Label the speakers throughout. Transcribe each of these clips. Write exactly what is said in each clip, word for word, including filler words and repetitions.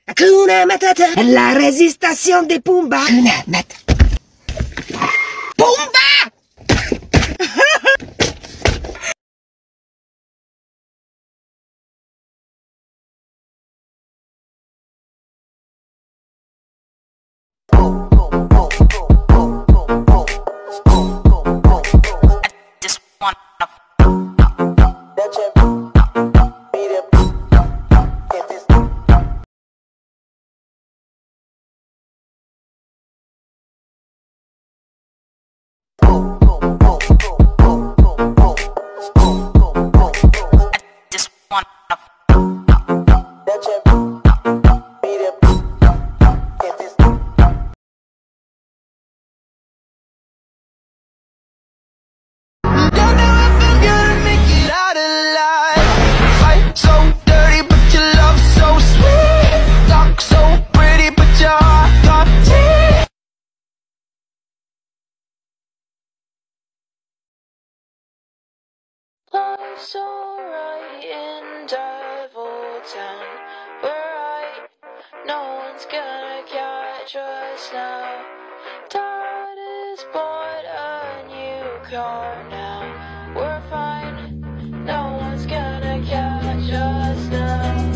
Speaker 1: Hakuna Matata, la résistation des Pumba. Hakuna Matata. Pumba!
Speaker 2: Life's alright in Devil Town. We're right, no one's gonna catch us now. Dad has bought a new car now. We're fine, no one's gonna catch us now.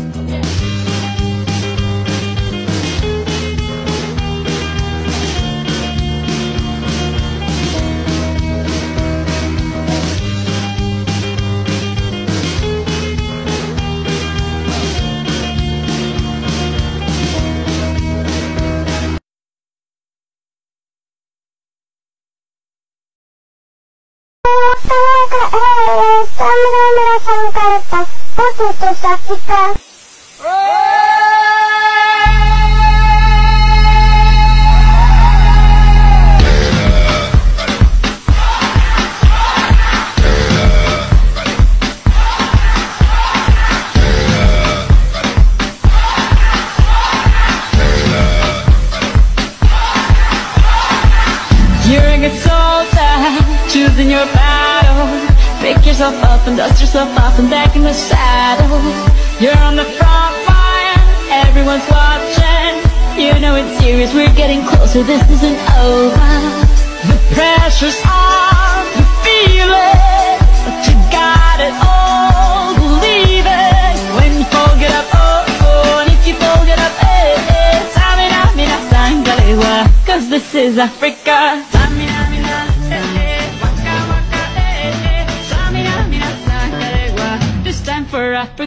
Speaker 3: You're a good soldier, choosing your battle. Pick yourself up and dust yourself off and back in the saddle. You're on the front line, everyone's watching. You know it's serious, we're getting closer, this isn't over. The pressure's on, you feel it, but you got it all, believe it. When you fold it up, oh, oh, and if you fold it up, eh, eh. Samina, mina, sangalewa, cause this is Africa. Samina, mina, eh, eh, waka, waka, eh, eh. Samina, mina, sangalewa, this time for Africa.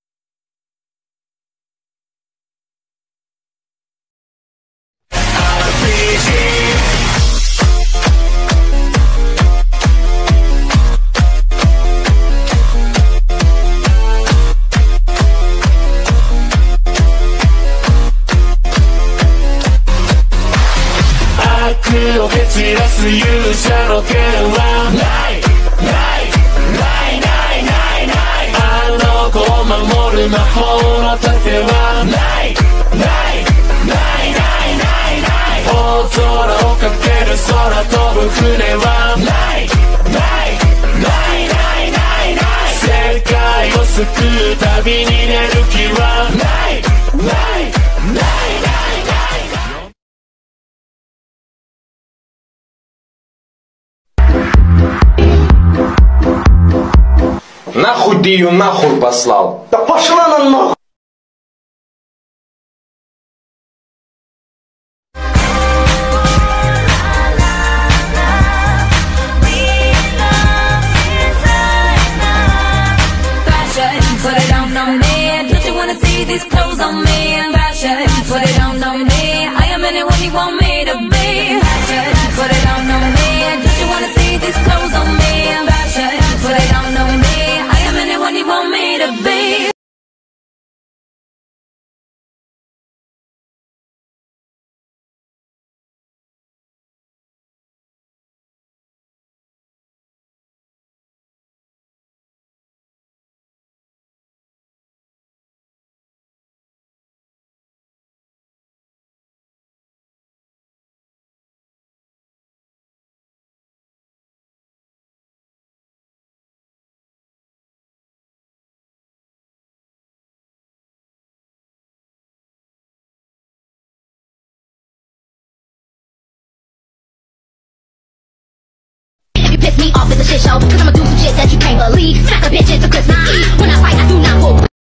Speaker 4: 悪を蹴散らす勇者の剣はないないないないないないあの子を守る魔法の盾はないないないないないない大空をかける空飛ぶ船はないないないないないない世界を救う旅に出る気はないないないない
Speaker 5: Нахуй ты ее нахуй послал?
Speaker 1: Да пошла на нахуй!
Speaker 6: Put it on on me. Don't you wanna see these clothes on me? Fashion, put it on on me. I am anyone you want me to be. Fashion, put it on on me. Don't you wanna see these clothes on me? Fashion, put it on on me. I am anyone you want me to be.
Speaker 7: piss me off, it's a shit show. Cause I'ma do some shit that you can't believe. Smack a bitch into Christmas Eve. When I fight, I do not pull.